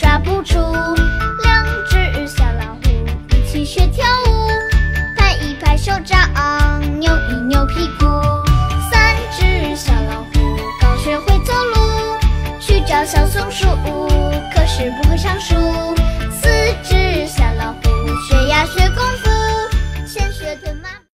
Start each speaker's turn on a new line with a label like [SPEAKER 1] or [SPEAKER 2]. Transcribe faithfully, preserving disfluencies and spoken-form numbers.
[SPEAKER 1] 抓不住。两只小老虎一起学跳舞，拍一拍手掌，扭一扭屁股。三只小老虎刚学会走路，去找小松鼠，可是不会上树。